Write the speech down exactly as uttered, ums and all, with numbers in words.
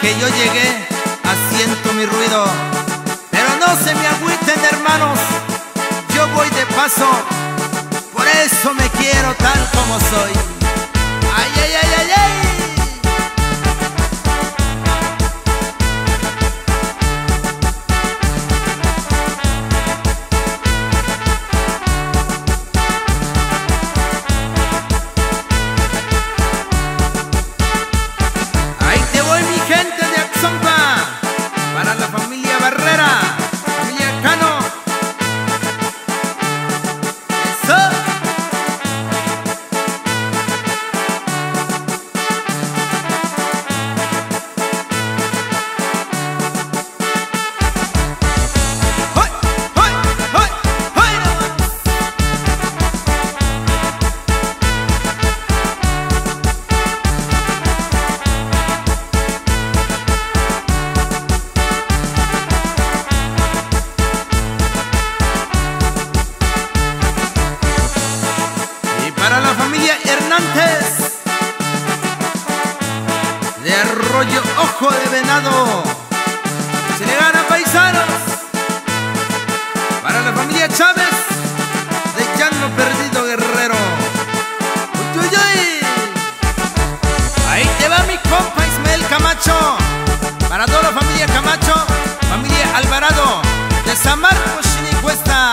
que yo llegué, asiento mi ruido. Pero no se me agüiten, hermanos, yo voy de paso, por eso me quiero tal como soy. Ay, ay, ay, ay, ay. Para la familia Barrera, familia Cano. Eso. ¡Hoy! ¡Hoy! ¡Hoy! ¡Hoy! Para la familia Hernández de Arroyo Ojo de Venado, se le gana, paisanos. Para la familia Chávez de Llano Perdido, Guerrero. Uy, uy, uy. Ahí te va mi compa Ismael Camacho. Para toda la familia Camacho, familia Alvarado de San Marcos, Chinicuesta.